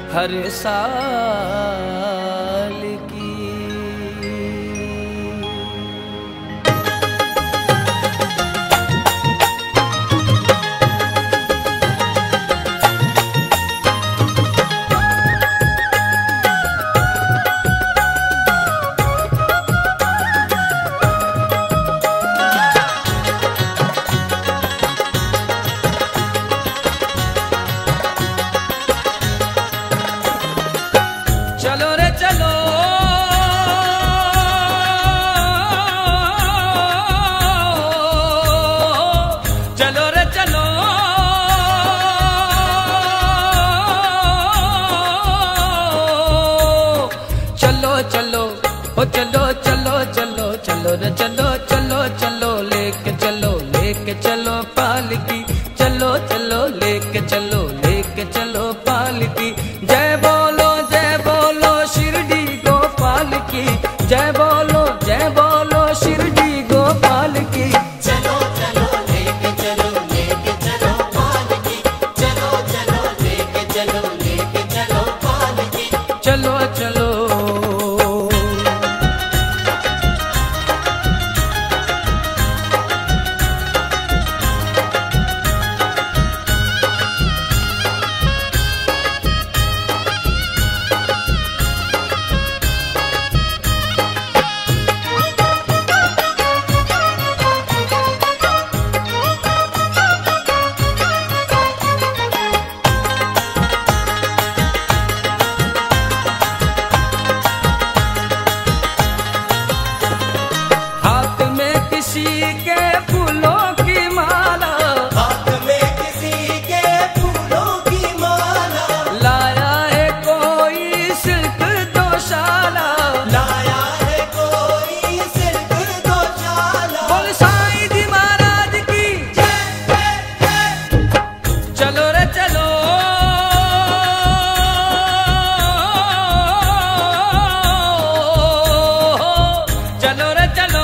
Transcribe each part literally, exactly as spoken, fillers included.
हर साल की। चलो रे चलो चलो रे चलो चलो चलो ओ चलो चलो चलो चलो रे चलो चलो चलो लेके चलो लेके चलो पालकी। चलो चलो लेके चलो लेके चलो पालकी। जय बोलो जय बोलो शिरडी गोपाल की। जय बोलो जय बोलो शिरडी गोपाल की। चलो चलो लेके चलो लेके चलो पालकी। चलो चलो लेके चलो लेके चलो पालकी। चलो चलो किसी के फूलों की माला। हाथ में किसी के फूलों की माला। लाया है कोई सिल्क दोशाला। लाया है कोई सिल्क दोशाला। बोल साईं जी महाराज की जय जय जय। चलो रे चलो चलो रे चलो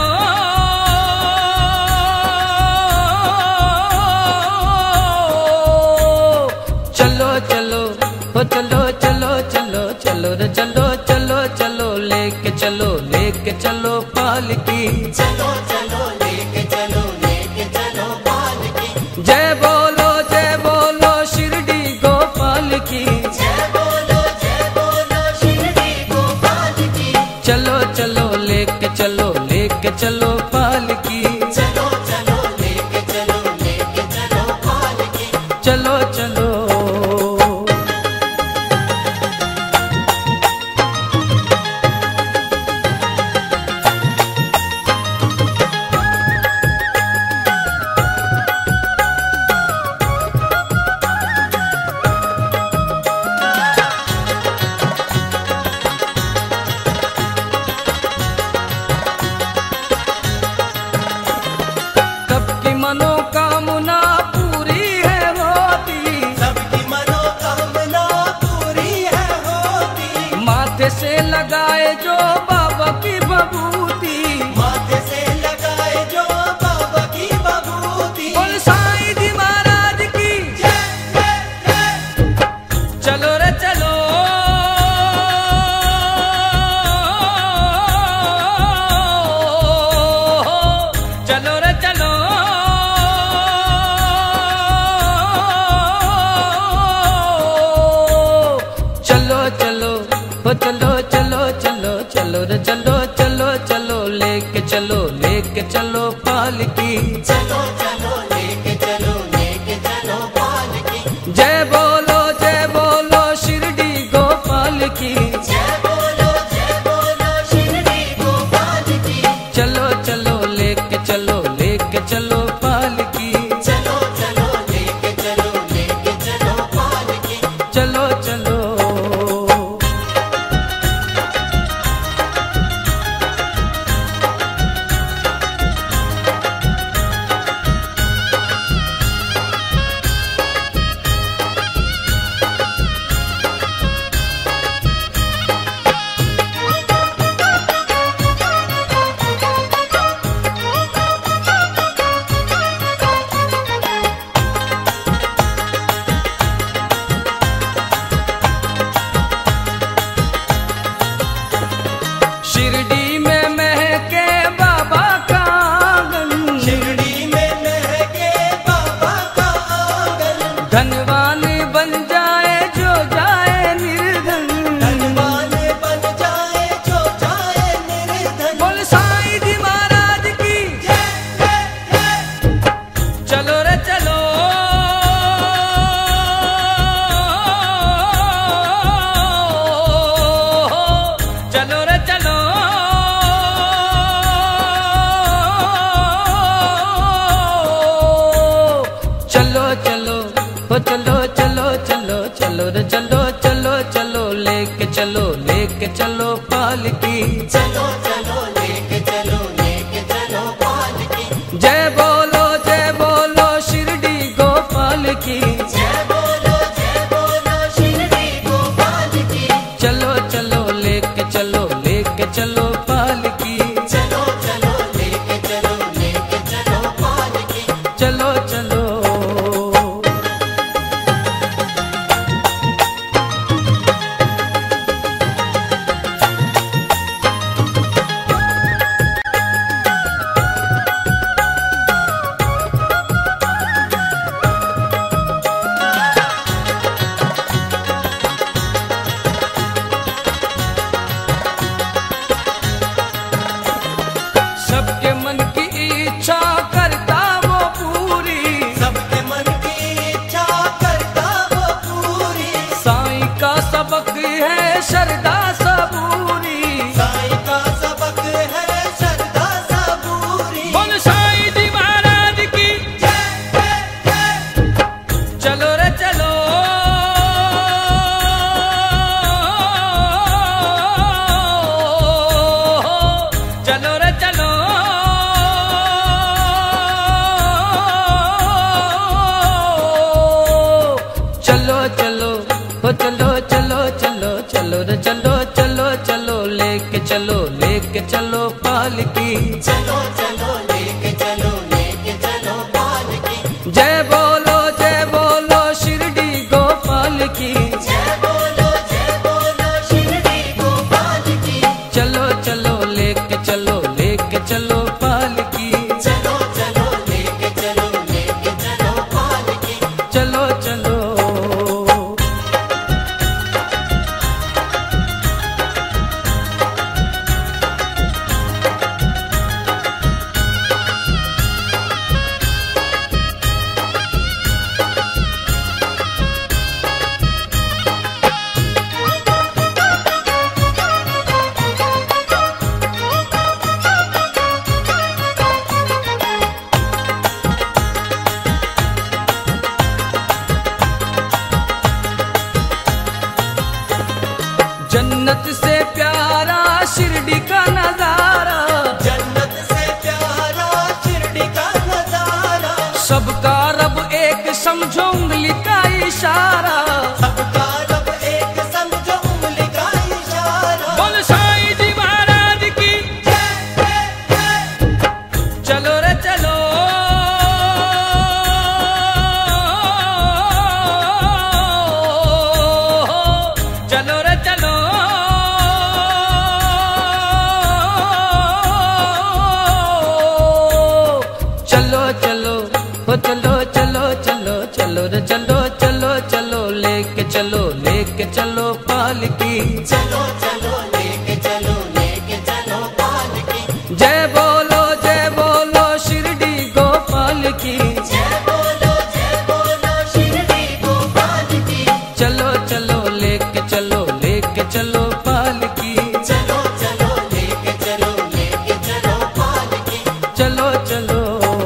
चलो चलो हो चलो चलो चलो चलो रे चलो चलो चलो लेके चलो लेके चलो पालकी। चलो चलो लेके चलो लेके चलो पालकी। जय बोलो जय बोलो शिरडी गोपाल की। जय बोलो जय बोलो शिरडी गोपाल की। चलो चलो लेके चलो लेके चलो पालकी। चलो चलो लेके चलो लेके चलो पालकी। चलो चलो सबकी मनोकामना पूरी है होती। सबकी मनोकामना पूरी है होती। माथे से लगाए जो बाबा की बबूती। माथे से लगाए जो बाबा की बबूती। बोल साईं जी महाराज की जय जय जय। चलो रे चलो चलो रे चलो चलो चलो हो चलो चलो चलो चलो रे चलो चलो चलो लेके चलो लेके चलो पालकी। चलो चलो लेके चलो लेके चलो पालकी। जय बोलो जय बोलो शिरडी गोपाल की। जय बोलो जय बोलो शिरडी गोपाल की। चलो चलो लेके चलो लेके चलो पालकी। चलो चलो लेके चलो लेके चलो पालकी। चलो चलो चलो चलो चलो लेके चलो लेके चलो पालकी चलो चलो लेके चलो लेके चलो पालकी जय बोलो जय बोलो शिरडी गोपाल की जय बोलो जय बोलो शिरडी गोपाल की चलो चलो लेके चलो लेके चलो पालकी चलो चलो लेके चलो लेके चलो पालकी चलो चलो सबके मन की इच्छा करता वो पूरी सबके मन की इच्छा करता वो पूरी साईं का सबक है श्रद्धा सबूरी साईं का सबक है श्रद्धा सबूरी बोल साईं जी महाराज की जय जय जय चलो रे चलो चलो रे चलो चलो चलो हो चलो चलो चलो चलो रे चलो चलो चलो लेके चलो लेके चलो पालकी चलो चलो लेके चलो लेके चलो पालकी जय बोलो जय बोलो शिरडी गोपाल की जय बोलो जय बोलो शिरडी गोपाल की चलो चलो लेके चलो लेके चलो पालकी चलो चलो लेके चलो लेके चलो पालकी चलो चलो जन्नत से प्यारा शिरडी का नजारा जन्नत से प्यारा शिरडी का नजारा सबका रब एक समझो उंगली का इशारा सबका रब एक समझो उंगली का इशारा बोल साईं जी महाराज की जय जय जय चलो रे चलो चलो रे चलो चलो चलो हो चलो चलो चलो चलो रे चलो चलो चलो लेके चलो लेके चलो पालकी चलो चलो लेके चलो लेके चलो पालकी जय बोलो जय बोलो शिरडी गोपाल की जय बोलो जय बोलो शिरडी गोपाल की चलो चलो लेके चलो लेके चलो पालकी चलो चलो लेके चलो लेके चलो पालकी चलो चलो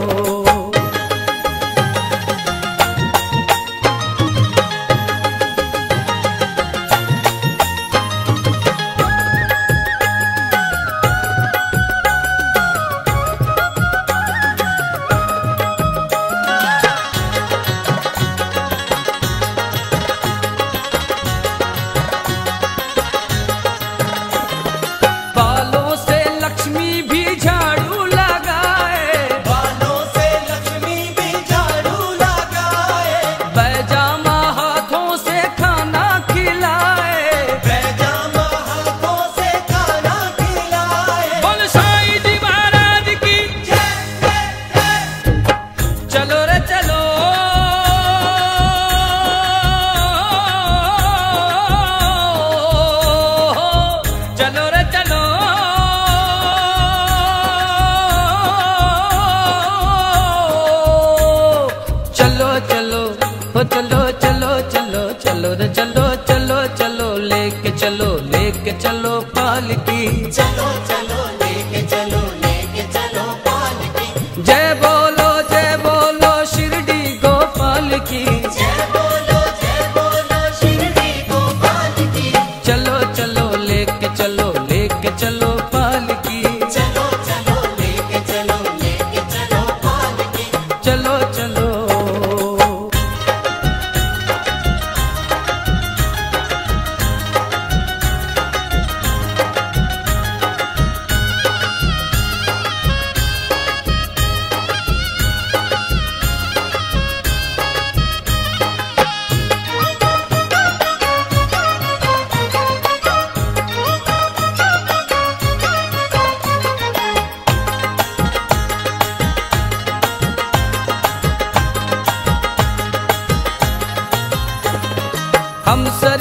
बालों से लक्ष्मी भी झाड़ू लगाए बालों से लक्ष्मी भी झाड़ू लगाए पैजामा हाथों से खाना खिलाए पैजामा हाथों से खाना खिलाए बोल साईं जी महाराज की जय जय जय चलो रे चलो चलो रे चलो चलो चलो हो चलो चलो चलो चलो रे चलो चलो चलो लेके चलो लेके चलो पालकी चलो चलो लेके चलो लेके चलो पालकी जय बोलो जय बोलो शिरडी गोपाल की जय बोलो जय बोलो शिरडी गोपाल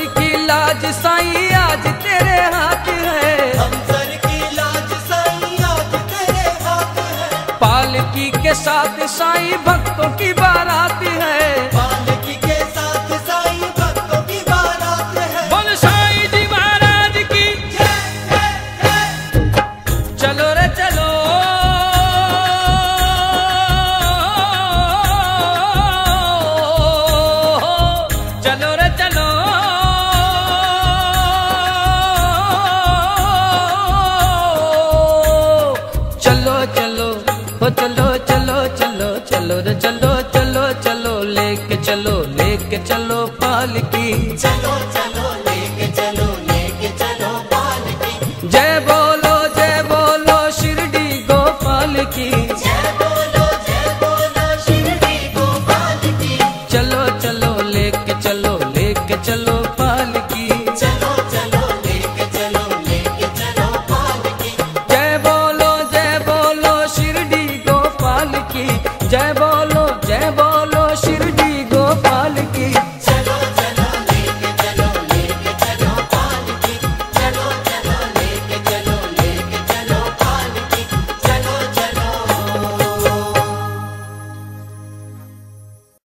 की लाज साईं आज तेरे हाथ है, हम सर की लाज साईं आज तेरे हाथ है। पालकी के साथ साईं भक्तों की बारात है, पालकी के साथ साईं भक्तों की बारात है। बोल साईं जी महाराज की चलो रे चलो, चलो रे चलो, चलो चलो हो चलो चलो चलो चलो रे चलो चलो चलो लेके चलो लेके चलो पालकी, चलो चलो लेके चलो लेके चलो पालकी। जय बोलो जय बोलो शिरडी गोपाल की, जय बोलो जय बोलो शिरडी गोपाल की। चलो चलो लेके चलो लेके चलो पालकी।